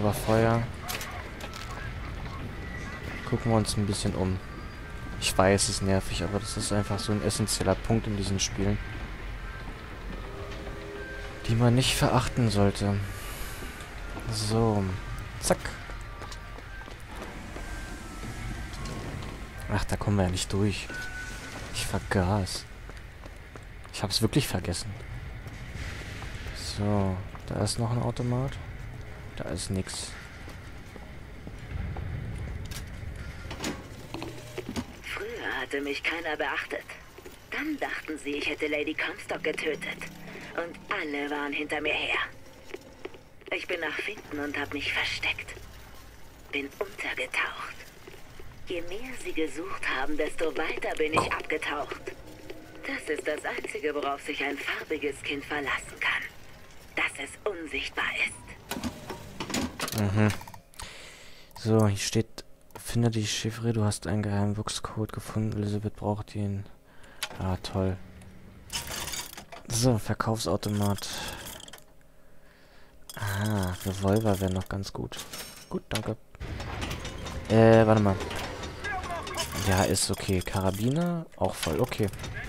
Aber vorher gucken wir uns ein bisschen um. Ich weiß, es ist nervig, aber das ist einfach so ein essentieller Punkt in diesen Spielen, die man nicht verachten sollte. So. Zack. Ach, da kommen wir ja nicht durch. Ich vergaß. Ich hab's wirklich vergessen. So. Da ist noch ein Automat. Da ist nix. Früher hatte mich keiner beachtet. Dann dachten sie, ich hätte Lady Comstock getötet. Und alle waren hinter mir her. Ich bin nach Finden und habe mich versteckt. Bin untergetaucht. Je mehr sie gesucht haben, desto weiter bin ich abgetaucht. Das ist das Einzige, worauf sich ein farbiges Kind verlassen kann. Dass es unsichtbar ist. Mhm. So, hier steht, finde die Chiffre, du hast einen geheimen Wuchscode gefunden, Elisabeth braucht ihn. Ah, toll. So, Verkaufsautomat. Ah, Revolver wäre noch ganz gut. Gut, danke. Warte mal. Ja, ist okay. Karabiner, auch voll okay.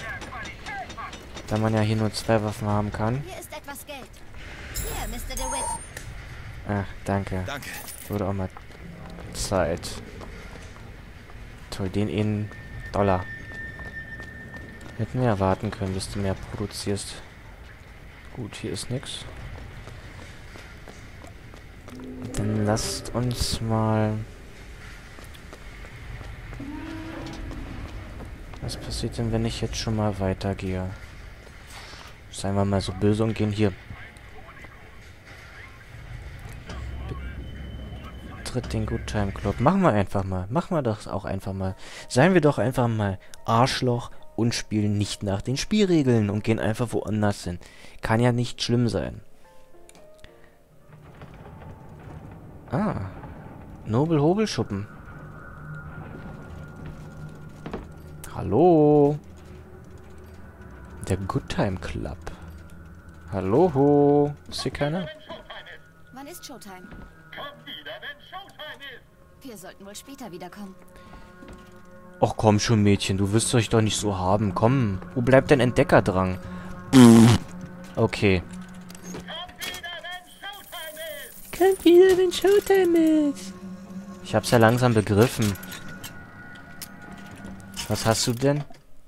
Da man ja hier nur 2 Waffen haben kann. Hier ist etwas Geld. Hier, Mr. DeWitt. Ah, danke. Danke. Wurde auch mal Zeit. Toll, den in Dollar. Hätten wir erwarten können, bis du mehr produzierst. Gut, hier ist nix. Dann lasst uns mal... Was passiert denn, wenn ich jetzt schon mal weitergehe? Seien wir mal so böse und gehen hier. Betritt den Good Time Club. Machen wir einfach mal. Machen wir das auch einfach mal. Seien wir doch einfach mal Arschloch und spielen nicht nach den Spielregeln und gehen einfach woanders hin. Kann ja nicht schlimm sein. Ah. Nobel Hobelschuppen. Hallo. Der Good Time Club. Hallo. Ist hier keiner? Wann ist Showtime? Wir sollten wohl später wiederkommen. Och komm schon, Mädchen. Du wirst euch doch nicht so haben. Komm. Wo bleibt dein Entdeckerdrang? Okay. Kommt wieder, wenn Showtime ist. Ich hab's ja langsam begriffen. Was hast du denn?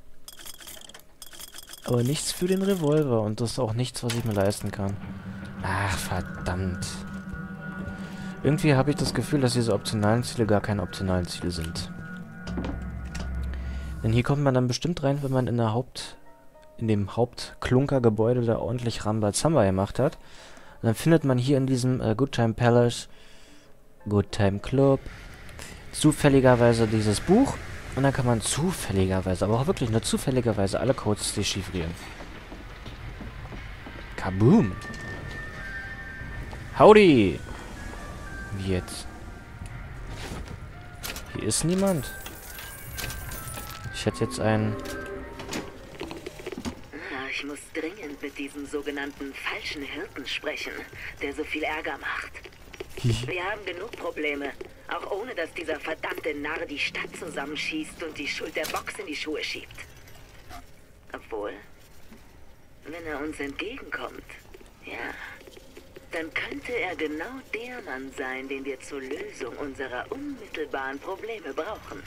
Aber nichts für den Revolver. Und das ist auch nichts, was ich mir leisten kann. Ach, verdammt. Irgendwie habe ich das Gefühl, dass diese optionalen Ziele gar keine optionalen Ziele sind. Denn hier kommt man dann bestimmt rein, wenn man in dem Hauptklunkergebäude da ordentlich Rambazamba gemacht hat. Und dann findet man hier in diesem Good Time Palace, Good Time Club, zufälligerweise dieses Buch. Und dann kann man zufälligerweise, aber auch wirklich nur zufälligerweise alle Codes dechiffrieren. Kaboom! Howdy! Wie jetzt? Hier ist niemand. Ich hätte jetzt einen... Ich muss dringend mit diesem sogenannten falschen Hirten sprechen, der so viel Ärger macht. Wir haben genug Probleme, auch ohne dass dieser verdammte Narr die Stadt zusammenschießt und die Schuld der Box in die Schuhe schiebt. Obwohl, wenn er uns entgegenkommt, ja, dann könnte er genau der Mann sein, den wir zur Lösung unserer unmittelbaren Probleme brauchen.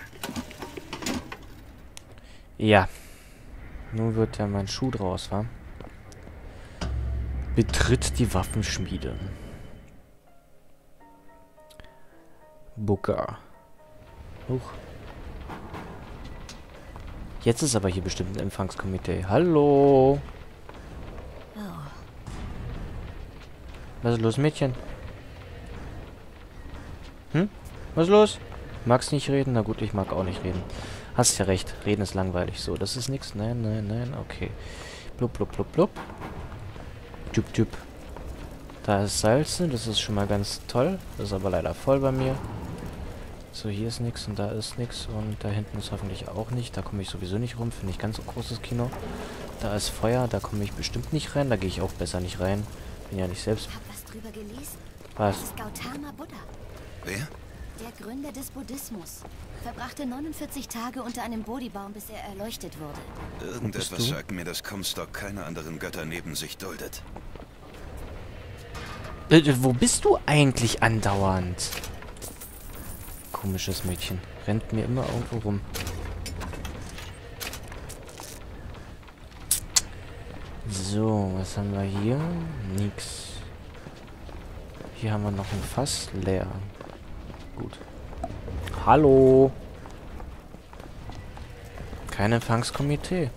Ja. Nun wird ja mein Schuh draus, wa? Betritt die Waffenschmiede. Booker. Huch. Jetzt ist aber hier bestimmt ein Empfangskomitee. Hallo. Oh. Was ist los, Mädchen? Hm? Was ist los? Magst nicht reden? Na gut, ich mag auch nicht reden. Hast ja recht. Reden ist langweilig. So, das ist nichts. Nein, nein, nein. Okay. Blub, blub, blub, blub. Tüp, tüp. Da ist Salze. Das ist schon mal ganz toll. Das ist aber leider voll bei mir. So, hier ist nichts und da ist nichts. Und da hinten ist hoffentlich auch nicht. Da komme ich sowieso nicht rum. Finde ich ganz so großes Kino. Da ist Feuer. Da komme ich bestimmt nicht rein. Da gehe ich auch besser nicht rein. Bin ja nicht selbst. Ich hab was drüber gelesen. Das Was? ist Gautama Buddha, Wer? der Gründer des Buddhismus. Verbrachte 49 Tage unter einem Bodhibaum, bis er erleuchtet wurde. Irgendetwas du? sagt mir, dass Comstock keine anderen Götter neben sich duldet. Wo bist du eigentlich andauernd? Komisches Mädchen. Rennt mir immer irgendwo rum. So, was haben wir hier? Nix. Hier haben wir noch ein Fass leer. Gut. Hallo. Kein Empfangskomitee.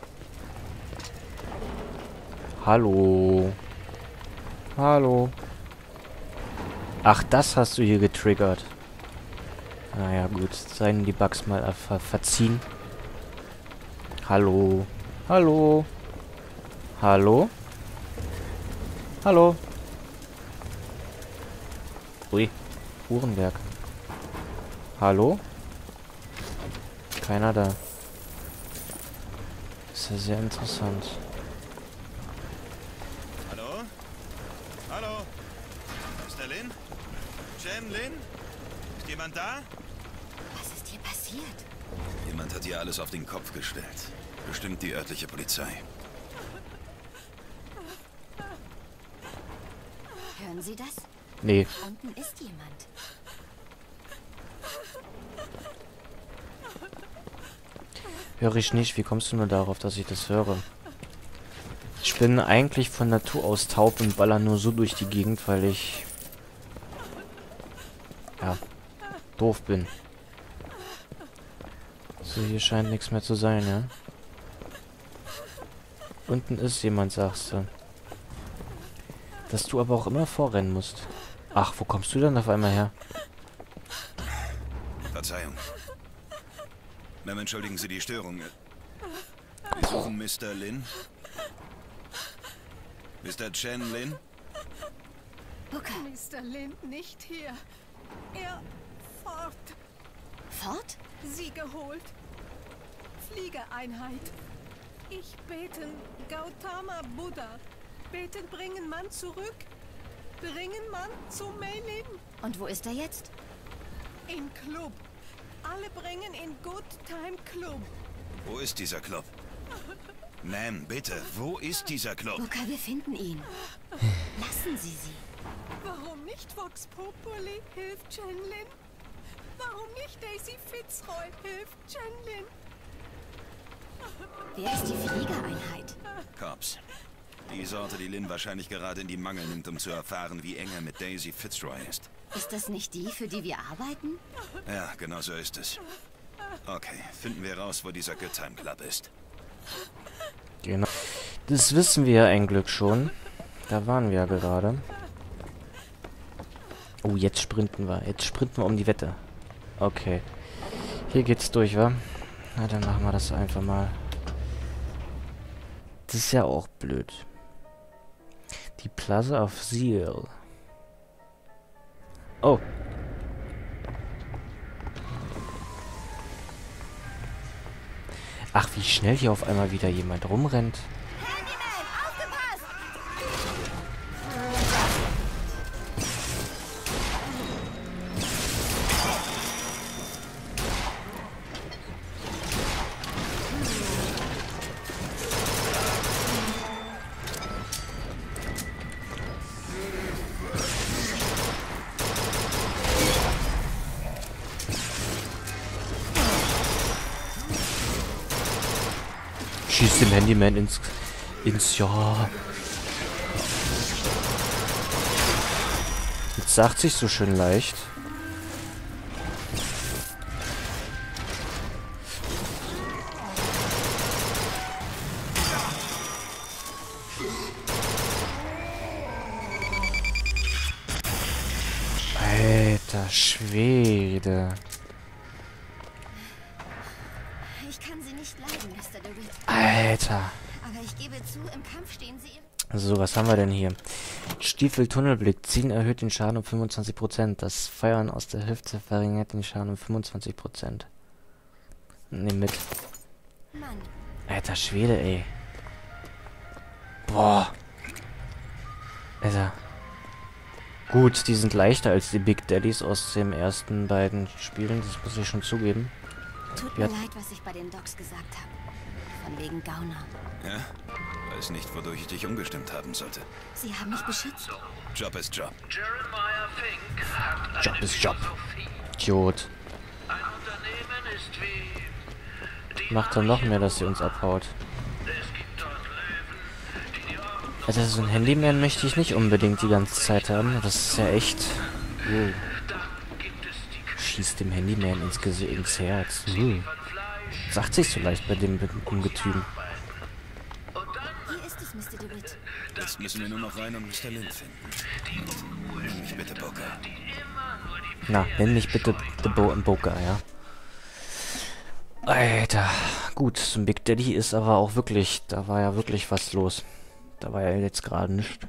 Hallo. Hallo. Ach, das hast du hier getriggert. Naja, gut. Seien die Bugs mal verziehen. Hallo. Hallo. Hallo? Hallo? Ui. Uhrenberg. Hallo? Keiner da. Ist ja sehr interessant. Hallo? Hallo? Mr. Lin? Chen Lin? Ist jemand da? Was ist hier passiert? Jemand hat hier alles auf den Kopf gestellt. Bestimmt die örtliche Polizei. Hören Sie das? Nee. Unten ist jemand. Höre ich nicht. Wie kommst du nur darauf, dass ich das höre? Ich bin eigentlich von Natur aus taub und baller nur so durch die Gegend, weil ich... ja, doof bin. So, hier scheint nichts mehr zu sein, ja? Unten ist jemand, sagst du. Dass du aber auch immer vorrennen musst. Ach, wo kommst du denn auf einmal her? Verzeihung. Ma'am, entschuldigen Sie die Störung. Wir suchen Mr. Lin. Mr. Chen Lin? Booker, Mr. Lin nicht hier. Er fort. fort? Sie geholt. Fliegereinheit. Ich beten Gautama Buddha. Beten bringen Mann zurück. Bringen Mann zu Meilin. Und wo ist er jetzt? In Club. Alle bringen in Good Time Club. Wo ist dieser Club? Ma'am, bitte, wo ist dieser Club? Booker, wir finden ihn. Lassen Sie sie. Warum nicht Vox Populi hilft Chen Lin? Warum nicht Daisy Fitzroy hilft Chen Lin? Wer ist die Fliegereinheit? Cops. Die Sorte, die Lin wahrscheinlich gerade in die Mangel nimmt, um zu erfahren, wie eng er mit Daisy Fitzroy ist. Ist das nicht die, für die wir arbeiten? Ja, genau so ist es. Okay, finden wir raus, wo dieser Good Time Club ist. Genau. Das wissen wir ja ein Glück schon. Da waren wir ja gerade. Oh, jetzt sprinten wir. Jetzt sprinten wir um die Wette. Okay. Hier geht's durch, wa? Na, dann machen wir das einfach mal. Das ist ja auch blöd. Die Plaza of Seal. Oh. Ach, wie schnell hier auf einmal wieder jemand rumrennt. Handyman, aufgepasst! Schießt dem Handyman ins Jahr. Jetzt sagt sich so schön leicht. Alter Schwede. Ich kann Sie nicht leiden, Mr. DeWitt. Alter. Aber ich gebe zu, im Kampf stehen Sie ihr... So, was haben wir denn hier? Stiefel-Tunnelblick. Zielen erhöht den Schaden um 25%. Das Feuern aus der Hüfte verringert den Schaden um 25%. Nimm mit. Mann, Alter Schwede, ey. Boah. Alter. Gut, die sind leichter als die Big Daddies aus den ersten beiden Spielen, das muss ich schon zugeben. Tut Ja. mir leid, was ich bei den Docs gesagt habe. Von wegen Gauner. Ja? Weiß nicht, wodurch ich dich umgestimmt haben sollte. Sie haben mich beschützt. Job ist Job. Jeremiah Fink hat Job eine ist Job. Philosophie. Idiot. Ein Unternehmen ist wie die Macht dann noch mehr, dass sie uns abhaut. Es gibt dort Löwen, die Augen Also so ein Handyman möchte ich nicht unbedingt die ganze Zeit haben. Das ist ja echt... dann gibt es die Schießt dem Handyman ins Herz. von Fleisch. Sagt sich so leicht bei dem Ungetüm. Hier ist es, Mr. DeWitt. Jetzt müssen wir nur noch rein und Mr. Lin finden. Nenn mich bitte Booker. Na, nenn mich bitte The Boker, ja. Alter. Gut, so ein Big Daddy ist aber auch wirklich... Da war ja wirklich was los. Da war ja jetzt gerade nichts.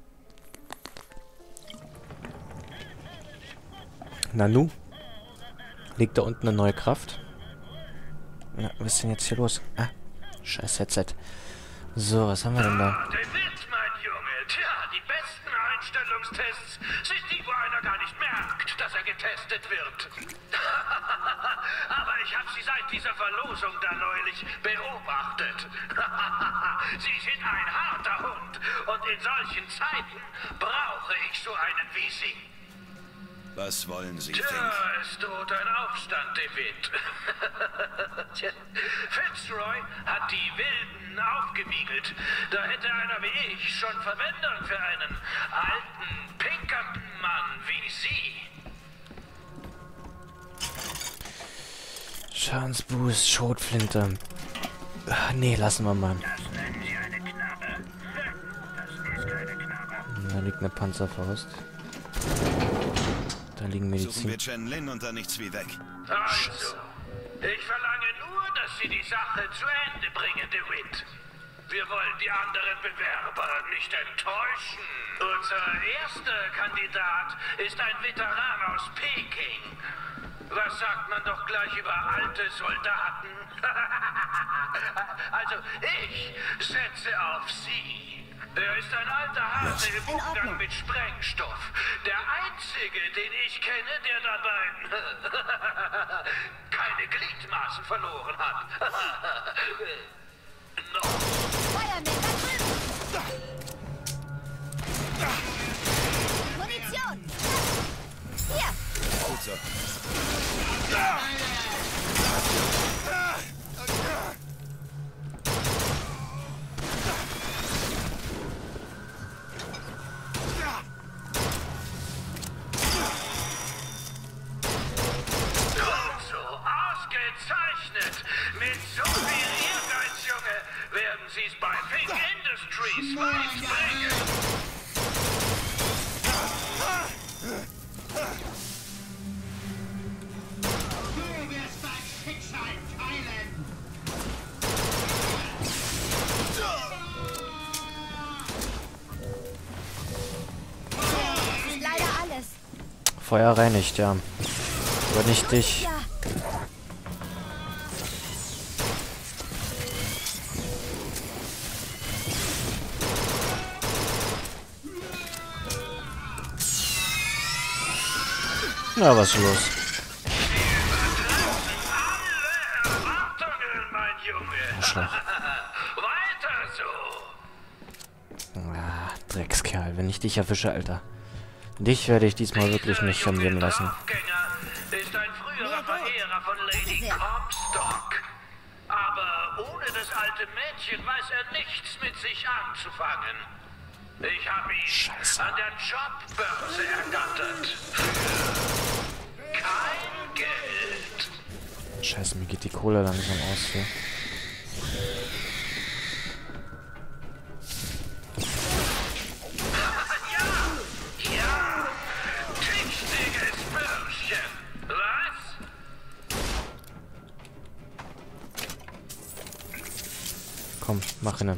Nanu? Liegt da unten eine neue Kraft? Na, was ist denn jetzt hier los? Ah, scheiß Headset. So, was haben wir denn da? DeWitt, mein Junge. Tja, die besten Einstellungstests sind die, wo einer gar nicht merkt, dass er getestet wird. Aber ich habe Sie seit dieser Verlosung da neulich beobachtet. Sie sind ein harter Hund und in solchen Zeiten brauche ich so einen wie Sie. Was wollen Sie, Tja, Fink? es droht ein Aufstand, DeWitt. Tja, Fitzroy hat die Wilden aufgewiegelt. Da hätte einer wie ich schon Verwendung für einen alten, pinkerten Mann wie Sie. Schadensboost, Schrotflinte. Ah, nee, lassen wir mal. Da liegt eine Panzerfaust. Da liegen Suchen wir Medizin. Chen Lin und dann nichts wie weg. Also, ich verlange nur, dass Sie die Sache zu Ende bringen, DeWitt. Wir wollen die anderen Bewerber nicht enttäuschen. Unser erster Kandidat ist ein Veteran aus Peking. Was sagt man doch gleich über alte Soldaten? Also, ich setze auf Sie. Er ist ein alter Hase im In Ordnung. Umgang mit Sprengstoff. Der einzige, den ich kenne, der dabei keine Gliedmaßen verloren hat. No. Feuermann, da drüben! Munition! Hier! Gut so. So, ausgezeichnet. Mit so viel Ehrgeiz, Junge, werden Sie es bei Fink Industries weit bringen. Du wirst dein Schicksal teilen! Das ist leider alles. Feuer reinigt, ja. Aber nicht dich. Ja, Na, was ist los? Alle Erwartungen, mein Junge. Arschloch. Weiter so. Ah, Dreckskerl, wenn ich dich erwische, Alter. Dich werde ich diesmal wirklich nicht verlieren lassen. Draufgänger ist ein früherer Mehr Gold. Verehrer von Lady Sehr. Comstock. Aber ohne das alte Mädchen weiß er nichts mit sich anzufangen. Ich habe ihn Scheiße. an der Jobbörse ergattert. Für kein Geld. Scheiße, mir geht die Kohle langsam aus hier. Ja, tüchtiges Bürschchen. Was? Komm, mach hin.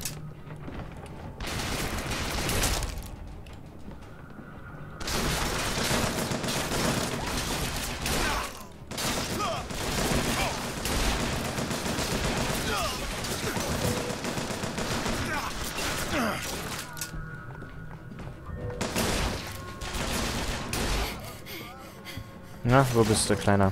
Na, wo bist du, Kleiner?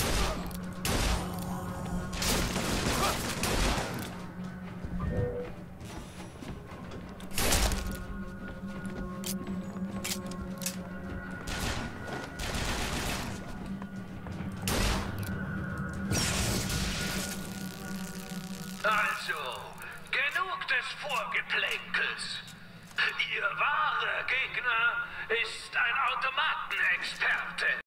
Also, genug des Vorgeplänkels. Ihr wahrer Gegner ist ein Automatenexperte.